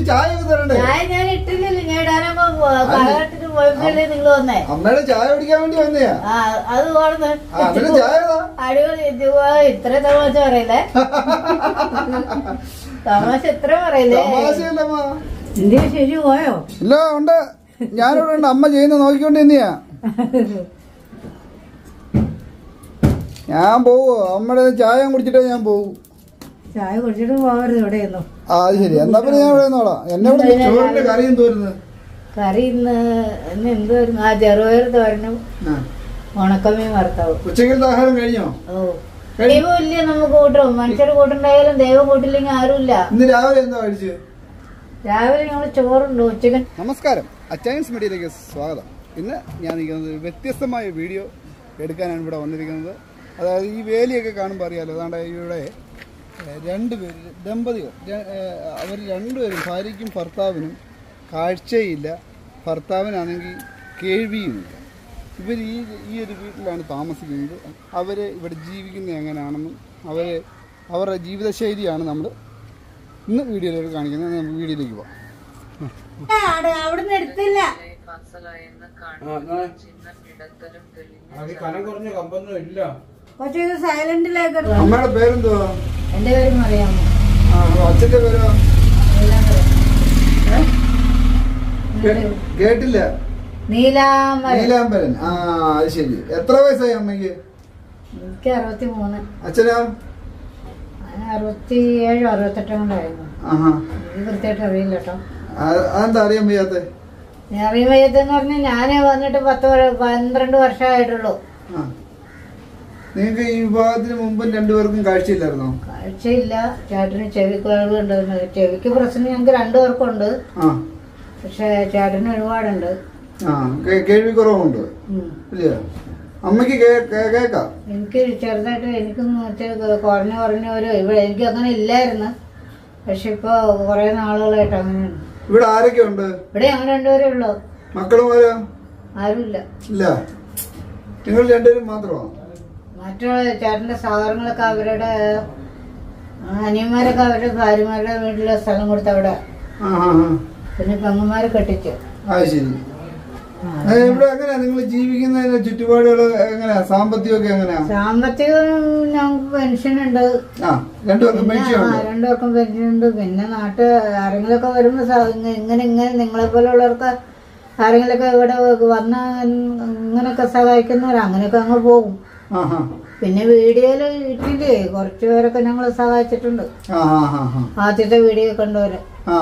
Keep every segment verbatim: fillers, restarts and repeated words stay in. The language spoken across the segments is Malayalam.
ചായ ഒക്കെ തരണ്ടേ? ചായ ഞാൻ ഇട്ടില്ലല്ലോ, ഞാൻ ഇടാനാകുമ്പോ കാലഘട്ടത്തിന് പോയപ്പോഴല്ലേ നിങ്ങൾ വന്നേ. അമ്മയുടെ ചായ കുടിക്കാൻ വേണ്ടി വന്നയാ. ആ അത് ഓടുന്നു ചായ അടിപൊളി. ഇത്ര തമാശ പറയല്ലേ, തമാശ എത്ര പറയല്ലേ. ഇന്ത്യ ശരി പോയോ? ഇല്ല ഉണ്ട്, ഞാനിവിടെ ഉണ്ട്. അമ്മ ചെയ്യുന്ന നോക്കിക്കൊണ്ട് തന്നെയാ. ഞാൻ പോവോ? അമ്മയുടെ ചായ കുടിച്ചിട്ടേ ഞാൻ പോവും. ചായ കുടിച്ചിട്ട് പോകരുത് ഇവിടെയൊന്നും. ആ അത് ശരി, എന്നാ പിന്നെ ഞാൻ ഇവിടെ നിന്നോളാം. എന്നെ ചോറിന്റെ കറിയും തോരുന്നത്. കറി ഇന്ന് ഇന്ന് എന്തുവായിരുന്നു? ആ ചെറുപയർ തോരനും ഉണക്കമീൻ വറുത്താവും. ഉച്ചക്കലത്തെ ആഹാരം കഴിഞ്ഞോ? ഓ ദൈവം ഇല്ല നമുക്ക് കൂട്ടും. മനുഷ്യർ കൂട്ടുണ്ടായാലും ദൈവം കൂട്ടില്ലെങ്കിൽ ആരുമില്ല. ഇന്ന് രാവിലെ എന്താ കഴിച്ചു? രാവിലെ ഞങ്ങള് ചോറുണ്ട്. ഉച്ചക്ക് നമസ്കാരം, അച്ചായൻസ് മീഡിയയിലേക്ക് സ്വാഗതം. ഇന്ന് ഞാൻ നിൽക്കുന്നത് വ്യത്യസ്തമായ വീഡിയോ എടുക്കാനാണ് ഇവിടെ വന്നിരിക്കുന്നത്. അതായത് ഈ വേലിയൊക്കെ കാണുമ്പോൾ അറിയാമല്ലോ, അതാണ്ട് ഇവിടെ രണ്ടുപേര് ദമ്പതികൾ, അവർ രണ്ടുപേരും ഭാര്യയ്ക്കും ഭർത്താവിനും കാഴ്ചയില്ല, ഭർത്താവിനാണെങ്കിൽ കേൾവിയുമില്ല. ഇവർ ഈ ഈ ഒരു വീട്ടിലാണ് താമസിക്കുന്നത്. അവർ ഇവിടെ ജീവിക്കുന്നത് എങ്ങനെയാണെന്നും അവർ അവരുടെ ജീവിതശൈലിയാണ് നമ്മൾ ഇന്ന് വീഡിയോയിലേക്ക് കാണിക്കുന്നത്. നമുക്ക് വീഡിയോയിലേക്ക് പോവാം. അവിടുന്ന് എടുത്തില്ല. സൈലന്റിലേക്ക്. അമ്മയുടെ പേരെന്തുവാ? എന്റെ പേരും അറിയാമോ? അച്ഛന്റെ പേരോ? കേട്ടില്ല. നീലാംബരൻ. നീലാംബരൻ. ആ അത് ശരി. എത്ര വയസ്സായി അമ്മയ്ക്ക്? എനിക്ക് അറുപത്തി മൂന്ന്. അച്ഛനോ? അറുപത്തി ഏഴോ അറുപത്തെട്ടോ കൊണ്ടായിരുന്നു. എനിക്ക് കൃത്യമായിട്ട് അറിയില്ല കേട്ടോ. അതെന്താ അറിയാൻ വയ്യാത്ത? അറിയാൻ വയ്യാത്തെന്ന് പറഞ്ഞാൽ ഞാനേ വന്നിട്ട് പത്ത് പന്ത്രണ്ട് വർഷമായിട്ടുള്ളൂ. നിങ്ങൾക്ക് ഈ വിവാഹത്തിന് മുമ്പും രണ്ടുപേർക്കും കാഴ്ചയില്ലായിരുന്നോ? കാഴ്ചയില്ല. ചേട്ടന് ചെവി കഴിവുണ്ട്. ചെവിക്ക് പ്രശ്നം ഞങ്ങൾക്ക് രണ്ടുപേർക്കുണ്ട്. പക്ഷെ ചേട്ടന് ഒരുപാടുണ്ട്. കേൾവി കുറവുണ്ട്. അമ്മക്ക് കേക്കാം. എനിക്ക് ചെറുതായിട്ട് എനിക്കൊന്ന് കുറഞ്ഞ കുറഞ്ഞ ഒരു ഇവിടെ എനിക്ക് അങ്ങനെ ഇല്ലായിരുന്നു. പക്ഷെ ഇപ്പൊ കൊറേ നാളുകളായിട്ട് അങ്ങനെയാണ്. ഇവിടെ ആരൊക്കെ ഉണ്ട്? ഇവിടെ ഞങ്ങൾ രണ്ടുപേരേ ഉള്ളു. മക്കളും ആരുമില്ല. ഇല്ല, നിങ്ങൾ രണ്ടുപേരും മാത്രമാണ്. മറ്റുള്ള ചേട്ടന്റെ സഹോദരങ്ങളൊക്കെ അവരുടെ അനിയന്മാരൊക്കെ അവരുടെ ഭാര്യമാരുടെ വീട്ടിലെ സ്ഥലം കൊടുത്ത് അവിടെ. പിന്നെ പെങ്ങന്മാരെ കെട്ടിച്ചു. അത് ശരി. ഇവിടെ എങ്ങനെയാ നിങ്ങൾ ജീവിക്കുന്നതിന്റെ ചുറ്റുപാടുകൾ എങ്ങനെയാ? സാമ്പത്തികമൊക്കെ എങ്ങനെയാ? സാമ്പത്തികം ഞങ്ങൾക്ക് പെൻഷനുണ്ട്. രണ്ടുപേർക്കും രണ്ടുപേർക്കും പെൻഷനുണ്ട്. പിന്നെ നാട്ട് ആരെങ്കിലൊക്കെ വരുമ്പോ ഇങ്ങനെ ഇങ്ങനെ നിങ്ങളെ പോലുള്ളവർക്ക് ആരെങ്കിലൊക്കെ ഇവിടെ വന്ന് ഇങ്ങനെയൊക്കെ സഹായിക്കുന്നവർ അങ്ങനെയൊക്കെ അങ്ങ് പോകും. പിന്നെ വീഡിയോയില് ഇട്ടില്ലേ കുറച്ചു പേരൊക്കെ ഞങ്ങള് സഹായിച്ചിട്ടുണ്ട്. ആദ്യത്തെ വീഡിയോ കണ്ടവര്.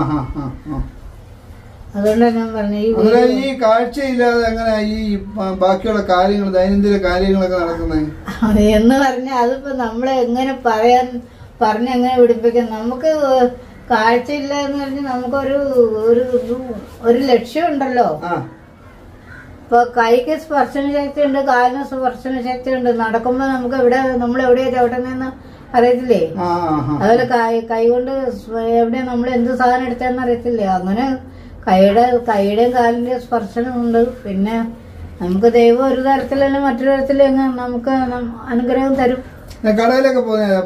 അതുകൊണ്ടാണ് ഞാൻ പറഞ്ഞു ഈ കാഴ്ചയില്ലാതെ എങ്ങനെ ഈ ബാക്കിയുള്ള കാര്യങ്ങൾ ദൈനംദിന കാര്യങ്ങളൊക്കെ നടക്കുന്നത് എന്ന് പറഞ്ഞാൽ അതിപ്പോ നമ്മളെ എങ്ങനെ പറയാൻ പറഞ്ഞ് എങ്ങനെ പിടിപ്പിക്കാം. നമുക്ക് കാഴ്ചയില്ല എന്ന് പറഞ്ഞാൽ നമുക്കൊരു ഒരു ലക്ഷ്യമുണ്ടല്ലോ. ഇപ്പൊ കൈക്ക് സ്പർശന ശക്തി ഉണ്ട്, കാലിന് സ്പർശന ശക്തി ഉണ്ട്. നടക്കുമ്പോ നമുക്ക് എവിടെ നമ്മൾ എവിടെയാ ചവിട്ടുന്നതെന്ന് അറിയത്തില്ലേ? അതുപോലെ കൈ കൈ കൊണ്ട് എവിടെയാ നമ്മൾ എന്ത് സാധനം എടുത്തതെന്ന് അറിയത്തില്ലേ? അങ്ങനെ കൈയുടെ കൈയുടെയും കാലിന്റെയും സ്പർശനമുണ്ട്. പിന്നെ നമുക്ക് ദൈവം ഒരു തരത്തിലല്ല മറ്റൊരു തരത്തിലും നമുക്ക് അനുഗ്രഹം തരും. കടയിലൊക്കെ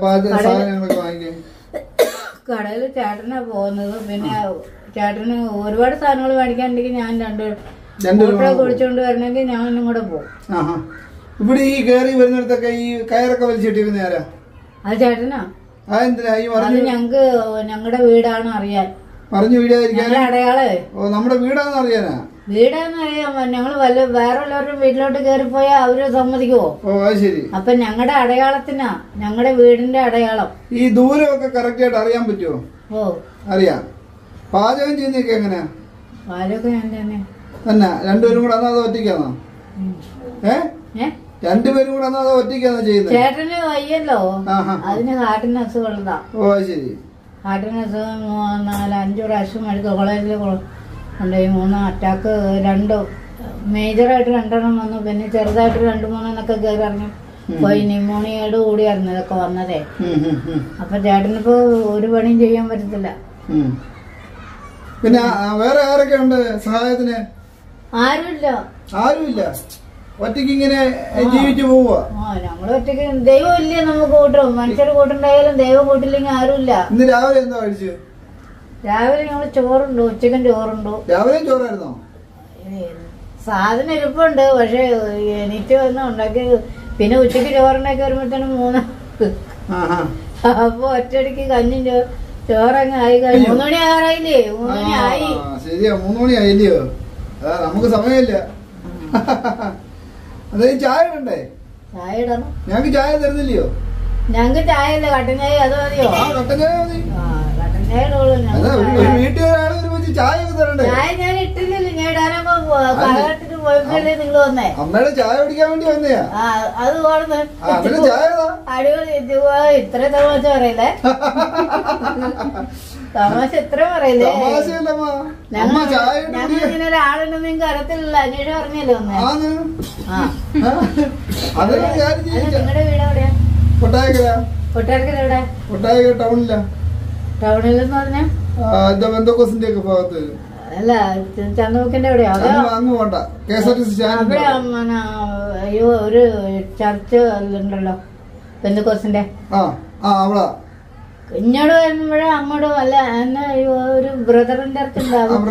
കടയിൽ ചേട്ടനാ പോകുന്നത്. പിന്നെ ചേട്ടന് ഒരുപാട് സാധനങ്ങൾ മേടിക്കാനുണ്ടെങ്കിൽ ഞാൻ രണ്ടുപേരും കുടിച്ചോണ്ട് വരണമെങ്കിൽ ഞാനും കൂടെ പോകും. ഇവിടെ ഈ കയറി വരുന്നിടത്തൊക്കെ ഈ കയറൊക്കെ വലിച്ചിട്ടിരുന്ന ആരാ? അത് ചേട്ടനാ. അത് ഞങ്ങക്ക് ഞങ്ങളുടെ വീടാണ് അറിയാൻ. പറഞ്ഞു വീടായിരിക്കാൻ അടയാളേ. ഓ നമ്മുടെ വീടാന്ന് അറിയാനാ? വീടാന്ന് അറിയാൻ. ഞങ്ങള് വല്ല വേറെ ഉള്ളവരുടെ വീട്ടിലോട്ട് കയറിപ്പോയാ അവര് സമ്മതിക്കുവോ? ഓ അത് ശരി. അപ്പൊ ഞങ്ങളുടെ അടയാളത്തിനാ, ഞങ്ങളുടെ വീടിന്റെ അടയാളം. ഈ ദൂരമൊക്കെ കറക്റ്റ് ആയിട്ട് അറിയാൻ പറ്റുമോ? ഓ അറിയാം. പാചകം ചെയ്യുന്നൊക്കെ എങ്ങനെയാ? പാചകം ഞാൻ തന്നെ തന്നെ. രണ്ടുപേരും കൂടെ അന്നാ അത് ഒറ്റയ്ക്കാന്നോ? ഏ രണ്ടുപേരും കൂടെ അന്നാ അത് ഒറ്റയ്ക്കാന്നോ ചെയ്യുന്നത്? ചേട്ടന് വയ്യല്ലോ, അതിന് ഹാർട്ടിന് അസുഖമുള്ളതാ. ഓ ശരി. ഹാർട്ടിന് അസുഖം നാല് അഞ്ചു പ്രാവശ്യം മെഡിക്കൽ കോളേജിൽ കൊണ്ടുപോയി. മൂന്ന് അറ്റാക്ക്, രണ്ട് മേജറായിട്ട് രണ്ടെണ്ണം വന്നു. പിന്നെ ചെറുതായിട്ട് രണ്ടു മൂന്നെണ്ണൊക്കെ കയറി ഇറങ്ങി പോയി. ന്യൂമോണിയയോട് കൂടിയായിരുന്നു ഇതൊക്കെ വന്നതേ. അപ്പൊ ചേട്ടനിപ്പോ ഒരു പണിയും ചെയ്യാൻ പറ്റത്തില്ല. പിന്നെ വേറെ ആരൊക്കെ ഉണ്ട് സഹായത്തിന്? ആരുമില്ല. ആരുമില്ല. ഒറ്റയ്ക്ക് ഇങ്ങനെ ജീവിച്ചു പോവുക. ഞങ്ങള് ഒറ്റയ്ക്ക്. ദൈവം ഇല്ലേ നമുക്ക് കൂട്ടും. മനുഷ്യർ കൂട്ടുണ്ടായാലും ദൈവം കൂട്ടില്ലെങ്കിൽ ആരുമില്ല. ഇന്ന് രാവിലെ എന്താ കഴിച്ചു? രാവിലെ ഞങ്ങൾ ചോറുണ്ടോ, ഉച്ചക്കും ചോറുണ്ടോ. രാവിലെ ചോറായിരുന്നോ? സാധനം ഇരിപ്പുണ്ട്, പക്ഷെ എനിക്ക് വന്ന് ഉണ്ടാക്കി. പിന്നെ ഉച്ചക്ക് ചോറുണ്ടാക്കി വരുമ്പോഴത്തേനും മൂന്ന്, അപ്പൊ ഒറ്റയടിക്ക് കഞ്ഞും ചോ ചോറങ്ങ് ആയി കഴിഞ്ഞു. മൂന്ന് മണി ആറായില്ലേ? മൂന്ന് മണി ആയി. ശരിയാ, മൂന്ന് മണി ആയില്ലയോ? അതാ നമുക്ക് സമയമില്ല. അതെ, ചായ ഇടണ്ടേ? ചായ ഇടണം. ഞങ്ങക്ക് ചായ തരുന്നില്ലയോ? ഞങ്ങക്ക് ചായ അല്ലേ, കട്ടൻ ചായ. അത് മതിയോ? കട്ടൻ ചായ മതി. കട്ടൻ ചായ ഇടുള്ളൂ. വീട്ടിൽ ഒരാൾ വരുമ്പോ ചായ ഒക്കെ തരണ്ടേ? ചായ ഞാൻ ഇട്ടില്ലല്ലോ, ഞാൻ ഇടാനപ്പോ പാലട്ടിട്ട് പോയപ്പോഴല്ലേ നിങ്ങൾ വന്നേ. അമ്മയുടെ ചായ കുടിക്കാൻ വേണ്ടി വന്നയാ. ആ അത് ഓടുന്നു. ചായ അടിപൊളി. ഇത്ര തമാശ പറയില്ലേ? തമാശ എത്ര പറയില്ലേ? ഞങ്ങൾ ഇങ്ങനെ ഒരാളുണ്ടെന്ന് നിങ്ങൾക്ക് അറിയത്തില്ല. അന്വേഷണം പറഞ്ഞല്ലോ ഒന്ന്. നിങ്ങളുടെ വീട് എവിടെയാ? കൊട്ടാരക്കര. കൊട്ടാരക്കര എവിടെ? കൊട്ടാരക്കര ടൗണില. ടൗണിലെന്ന് പറഞ്ഞാ ബന്ധക്കോസിന്റെ ഒക്കെ ഭാഗത്ത്. അല്ല, ചന്ദ്രമുക്കിന്റെ എവിടെയാ? അവിടെ അയ്യോ ഒരു ചർച്ച് ഉണ്ടല്ലോ, ബന്ധക്കോസിന്റെ. ഇങ്ങോട്ട് വരുമ്പോഴേ അങ്ങോട്ടും അല്ല, എന്നെ ഒരു ബ്രദറിന്റെ അടുത്ത് ഉണ്ടാവും.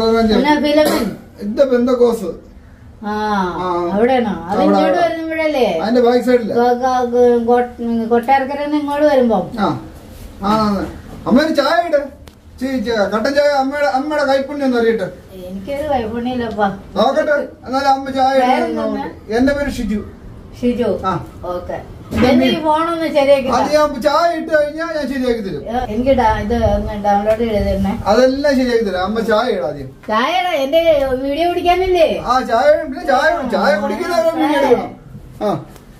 ആ അവിടെയാണോ? അത് ഇങ്ങോട്ട് വരുമ്പോഴല്ലേ, കൊട്ടാരക്കര ഇങ്ങോട്ട് വരുമ്പോ. അമ്മേന് ചായ ഇട്, കട്ടൻ ചായ. അമ്മയുടെ അമ്മയുടെ കൈപ്പുണ്യം അറിയട്ടെ. എനിക്കൊരു കൈപ്പുണ്യല്ലപ്പാ. നോക്കട്ടെ എന്നാലും അമ്മ ചായ. എന്റെ പേര് ഷിജു. ഷിജു, ഓക്കെ. ഫോണൊന്ന് ശരിയാക്കി ചായ ഇട്ട് കഴിഞ്ഞാൽ ഞാൻ ശരിയാക്കി തരും. എനിക്ക് ഇത് ഡൗൺലോഡ് ചെയ്തേ. അതെല്ലാം ശരിയാക്കി തരാം. അമ്മ ചായ ഇട ആദ്യം. ചായ എന്റെ വീഡിയോ പിടിക്കാനല്ലേ? ആ ചായ പിന്നെ ചായ ചായ കുടിക്കുന്ന വീഡിയോ എടുക്കണം. ആ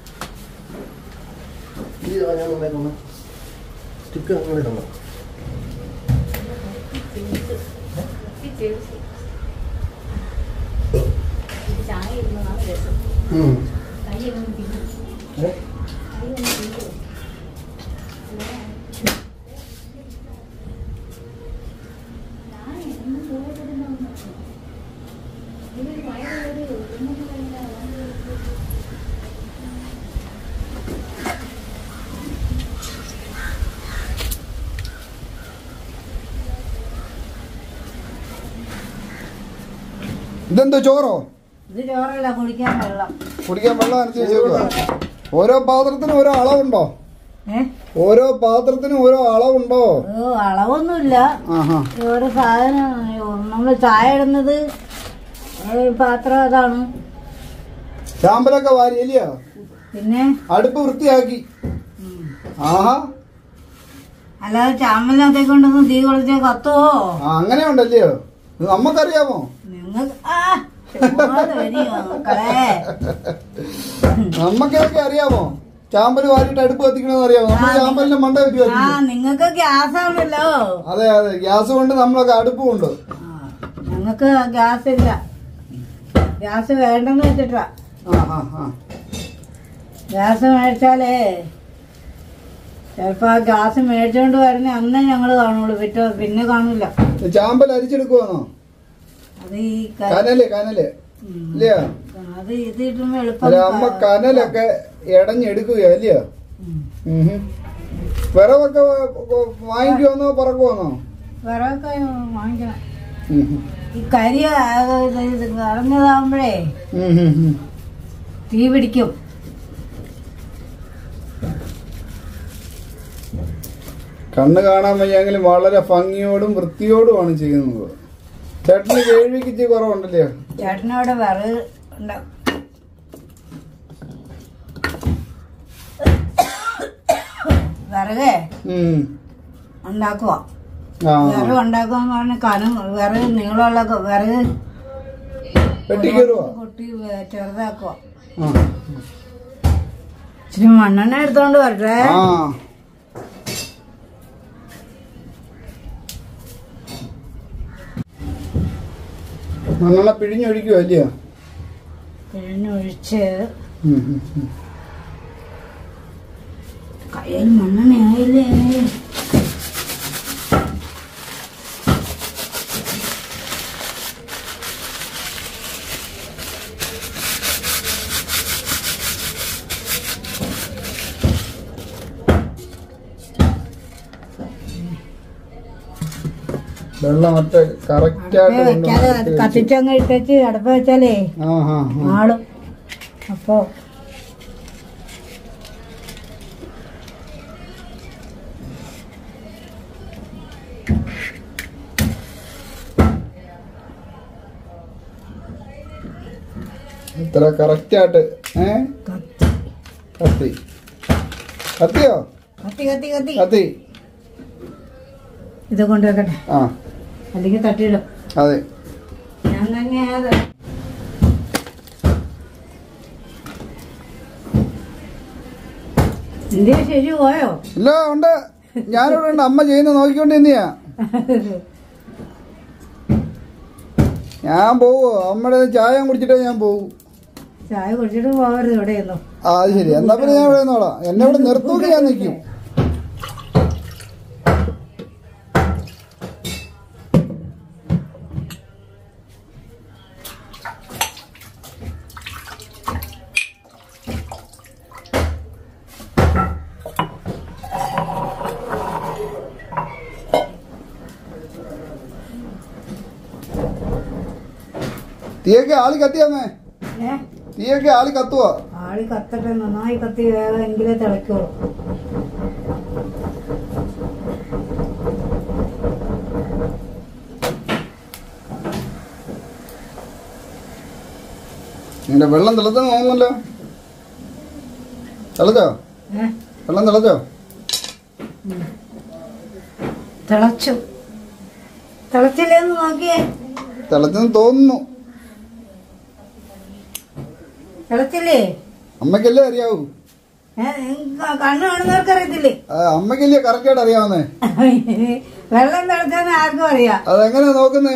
ഇതെന്തോ ചോറോ? ഇത് ചോറല്ല, കുടിക്കാൻ വെള്ളം. കുടിക്കാൻ വെള്ളം അനുസരിച്ച് ഓരോ പാത്രത്തിനും ഓരോ അളവുണ്ടോ? ഓരോ പാത്രത്തിനും ഓരോ അളവുണ്ടോ? അളവൊന്നുമില്ല. ഓരോ സാധനം നമ്മള് ചായ ഇടുന്നത് പാത്രം അതാണ്. ചാമ്പലൊക്കെ വാരിയല്ലയോ? പിന്നെ അടുപ്പ് വൃത്തിയാക്കി. ആഹാ, അല്ലാതെ ചാമ്പലത്തെ കൊണ്ടൊന്നും തീ കൊളിച്ച കത്തുവോ? അങ്ങനെ ഉണ്ടല്ലയോ? നമ്മക്കറിയാമോ? നമ്മക്കൊക്കെ അറിയാമോ? ചാമ്പല് വാരിട്ട് അടുപ്പ് കത്തിക്കണമെന്ന് അറിയാമോ? നമ്മൾ ചാമ്പലിന്റെ മണ്ട വെച്ച് ആ നിങ്ങൾക്ക് ഗ്യാസ് ആണല്ലോ. അതെ അതെ, ഗ്യാസ് കൊണ്ട് നമ്മളൊക്കെ അടുപ്പുണ്ട്. ഞങ്ങൾക്ക് ഗ്യാസ് ഇല്ല. ഗ്യാസ് വേണ്ടെന്ന് വെച്ചിട്ടാ. ഗ്യാസ് മേടിച്ചാലേ ചിലപ്പോ ഗ്യാസ് മേടിച്ചോണ്ട് വരുന്ന അന്നേ ഞങ്ങള് കാണുള്ളൂ, പിറ്റേ പിന്നെ കാണൂല. ചാമ്പൽ അരിച്ചെടുക്കുവാണോ? അത് ഈ കനല് കനല് ഇല്ലയോ? അത് ഇത് ഇടുമ്പോ എളുപ്പം. അമ്മ കനലൊക്കെ ഇടഞ്ഞെടുക്കുകയോ അല്ലയോ? വിറവൊക്കെ വാങ്ങിക്കുവന്നോ പറക്കുവന്നോ? വിറവൊക്കെ വാങ്ങിക്കണം. ഈ കരി ഇറങ്ങതാകുമ്പോഴേ തീ പിടിക്കും. കണ്ണ് കാണാൻ വയ്യെങ്കിലും വളരെ ഭംഗിയോടും വൃത്തിയോടുമാണ് ചെയ്യുന്നത്. ചേട്ടന് കേൾവിക്ക് ഇച്ചിരി കുറവുണ്ടല്ലോ. ചേട്ടനവിടെ വിറക് ഉണ്ടാവും. വിറകേ ഉണ്ടാക്കുക. വിറക് ഉണ്ടാക്കുവാന്ന് പറഞ്ഞ കനം വിറക് നീളമുള്ള വിറക് കൊട്ടി ചെറുതാക്കുക. ഇച്ചിരി മണ്ണെണ്ണ എടുത്തോണ്ട് വരട്ടെ. മണ്ണെണ്ണ പിഴിഞ്ഞൊഴിക്കുവോ അല്ലയോ? പിഴിഞ്ഞൊഴിച്ച് കയ്യിൽ മണ്ണെണ്ണ ആയില്ലേ? വെള്ളം ഒറ്റ കറക്റ്റായിട്ട് കത്തിച്ചങ്ങ് ഇട്ടേച്ച് അടപ്പ വെച്ചാലേ ആളും. അപ്പൊ ഇത്ര കറക്റ്റായിട്ട് ഏ കത്തി കത്തിയോ കത്തി കത്തി കത്തി കത്തി ഇത് കൊണ്ടുവെക്കട്ടെ. ആ അല്ലെങ്കിൽ തട്ടിയിടും. അതെ ഞാൻ തന്നെയാത്. നിന്റെ ശരി പോയോ? ഇല്ല ഉണ്ട്, ഞാനിവിടെ ഉണ്ട്. അമ്മ ചെയ്യുന്ന നോക്കിക്കൊണ്ട് തന്നെയാ. ഞാൻ പോവോ? അമ്മയുടെ ചായ കുടിച്ചിട്ടേ ഞാൻ പോവൂ. ചായ കുടിച്ചിട്ട് പോകരുത് ഇവിടെ. ആ അത് ശരി, എന്നാ പിന്നെ ഞാൻ ഇവിടെ നിന്നോളാം. എന്നെ ഇവിടെ നിർത്തൂക്കി ഞാൻ നിൽക്കും. തീയൊക്കെ ആളി കത്തിയാമേ? തീയൊക്കെ ആളി കത്തുവോ? ആളി കത്തട്ടെ, നന്നായി കത്തി വേഗം എങ്കിലേ തിളയ്ക്കുള്ളൂ. നിന്റെ വെള്ളം തിളച്ചെന്ന് തോന്നുന്നല്ലോ. തിളച്ചോ? വെള്ളം തിളച്ചോ? തിളച്ചു. തിളച്ചില്ലെന്ന് നോക്കിയേ. തിളച്ചെന്ന് തോന്നുന്നു. തിളച്ചില്ലേ? അമ്മക്കല്ലേ അറിയാവൂ. കണ്ണു കാണുന്നവർക്ക് അറിയത്തില്ലേ? അമ്മക്കല്ലേ കറക്റ്റായിട്ട് അറിയാവുന്നേ. വെള്ളം തിളച്ചെന്ന് ആർക്കും അറിയാം. അതെങ്ങനെയാ നോക്കുന്നേ?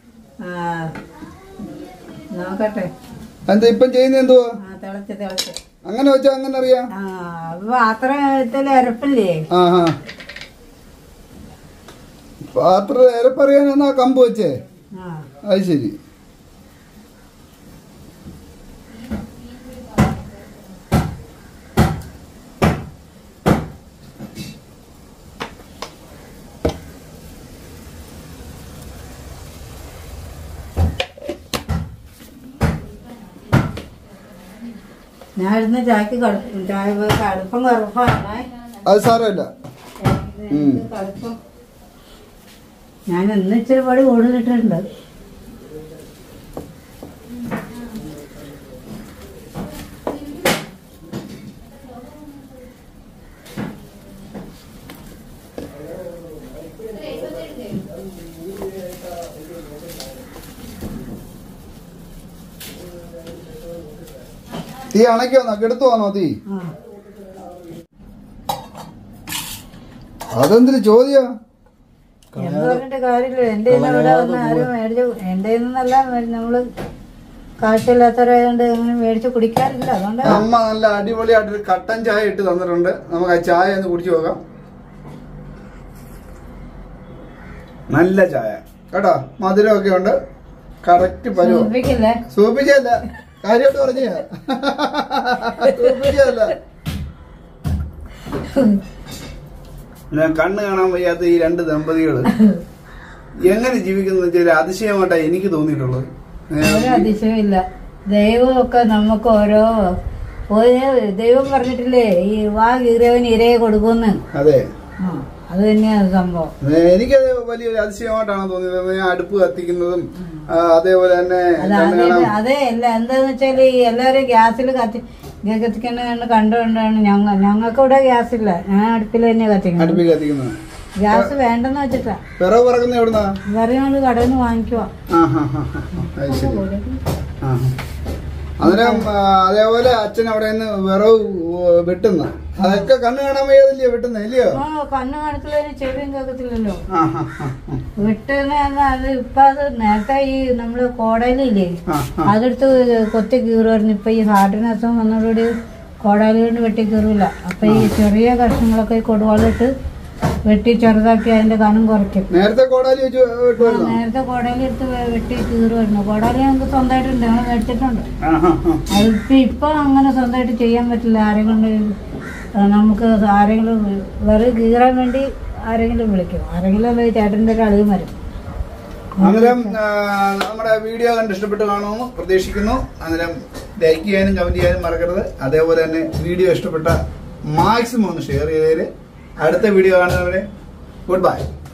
നോക്കട്ടെ. എന്താ ഇപ്പം ചെയ്യുന്ന എന്തുവാ? തിളച്ച് തിളച്ച് അങ്ങനെ വെച്ചാ അങ്ങനെ അറിയാം. പാത്രം അരപ്പില്ലേ? ആ ആ പാത്രം അരപ്പറിയാനാ കമ്പ് വെച്ചേ? അത് ശരി. ഞാൻ ഇരുന്ന് ചായക്ക് കടുപ്പം ചായ കടുപ്പം കറുപ്പാണ്. അത് സാരമില്ല. കടുപ്പം ഞാൻ ഇന്ന് ഇച്ചിരി പടി കൂടുതലിട്ടുണ്ട്. തീ അണയ്ക്കോന്നോ? കെടുത്തു വന്നോ തീ? അതെന്തൊരു ചോദ്യ? എന്ന് പറഞ്ഞിട്ട് കാര്യമില്ല. എന്റെ ഇവിടെ വന്ന് ആരും മേടിച്ചു. എന്റെ നിന്നല്ല, നമ്മള് കാഴ്ചയില്ലാത്തവരായതുകൊണ്ട് അങ്ങനെ മേടിച്ച് കുടിക്കാറില്ല. അതുകൊണ്ട് അമ്മ നല്ല അടിപൊളിയായിട്ടൊരു കട്ടൻ ചായ ഇട്ട് തന്നിട്ടുണ്ട്. നമുക്ക് ആ ചായ ഒന്ന് കുടിച്ചു നോക്കാം. നല്ല ചായ കേട്ടോ, മധുരമൊക്കെ ഉണ്ട്. കറക്റ്റ് പരുവം. സൂപ്പിക്കില്ലേ? സൂപ്പിച്ചല്ല, കാര്യമായിട്ട് പറഞ്ഞ സൂപ്പിച്ചല്ല. ഞാൻ കണ്ണ് കാണാൻ വയ്യാത്ത ഈ രണ്ട് ദമ്പതികള് എങ്ങനെ ജീവിക്കുന്ന വെച്ചാൽ അതിശയമായിട്ടാ എനിക്ക് തോന്നിയിട്ടുള്ളത്. ഒരു അതിശയമില്ല. ദൈവമൊക്കെ നമുക്ക് ഓരോ ദൈവം പറഞ്ഞിട്ടില്ലേ, ഈ വാ കീറിയവന് ഇരയെ കൊടുക്കുമെന്ന്. അതെ, അത് തന്നെയാണ് സംഭവം. എനിക്കത് വലിയൊരു അതിശയമായിട്ടാണ് തോന്നിയത്. ഞാൻ അടുപ്പ് കത്തിക്കുന്നതും അതേപോലെ തന്നെ അതെ അല്ല എന്താന്ന് വെച്ചാല് ഈ എല്ലാവരും ഗ്യാസിൽ കത്തി കത്തിക്കുന്ന കണ്ടുകൊണ്ടാണ് ഞങ്ങൾ ഞങ്ങൾക്ക് ഇവിടെ ഗ്യാസ് ഇല്ല. ഞാൻ അടുപ്പിൽ തന്നെ കത്തിക്കുന്നത്. ഗ്യാസ് വേണ്ടെന്ന് വെച്ചിട്ടാ. വിറവ് പറക്കുന്ന എവിടുന്നാ? വിറവ് ഞങ്ങള് കടയിൽ നിന്ന് വാങ്ങിക്കുവാ. അന്നേരം അതേപോലെ അച്ഛൻ അവിടെ നിന്ന് വിറവ് വെട്ടുന്ന അതൊക്കെ കണ്ണ് കാണാൻ വയ്യാതില്ലയോ വെട്ടുന്ന? ഇല്ലയോ? കണ്ണ് കാണത്തില്ല, ചെവിയും കേൾക്കത്തില്ലല്ലോ. വെട്ടുന്ന അത് ഇപ്പൊ അത് നേരത്തെ ഈ നമ്മള് കോടയിലില്ലേ അതെടുത്ത് കൊത്തി കീറുമായിരുന്നു. ഇപ്പൊ ഈ ഹാർട്ടിന് അസുഖം വന്നതോടുകൂടി കോടാലി കൊണ്ട് വെട്ടി കീറില്ല. അപ്പൊ ഈ ചെറിയ കഷ്ണങ്ങളൊക്കെ ഈ കൊടുവാളിട്ട് വെട്ടി ചെറുതാക്കി അതിന്റെ കനം കുറയ്ക്കും. നേരത്തെ കോടാലി വെച്ച് നേരത്തെ കോടാലി എടുത്ത് വെട്ടി കീറുമായിരുന്നു. കോടാലി നമുക്ക് സ്വന്തമായിട്ടുണ്ട്, ഞങ്ങൾ മേടിച്ചിട്ടുണ്ട്. അതിപ്പോ ഇപ്പൊ അങ്ങനെ സ്വന്തമായിട്ട് ചെയ്യാൻ പറ്റില്ല. ആരെങ്കിലും നമുക്ക് ആരെങ്കിലും വെറുതെ കീറാൻ വേണ്ടി ആരെങ്കിലും വിളിക്കും. ആരെങ്കിലും ചേട്ടൻ്റെ ഒരു അളിയും വരും. അന്നേരം നമ്മുടെ വീഡിയോ കണ്ട് ഇഷ്ടപ്പെട്ട് കാണുമെന്ന് പ്രതീക്ഷിക്കുന്നു. അന്നേരം ലൈക്ക് ചെയ്യാനും കമന്റ് ചെയ്യാനും മറക്കരുത്. അതേപോലെ തന്നെ വീഡിയോ ഇഷ്ടപ്പെട്ട മാക്സിമം ഒന്ന് ഷെയർ ചെയ്തേര്. അടുത്ത വീഡിയോ കാണുന്നവരെ ഗുഡ് ബൈ.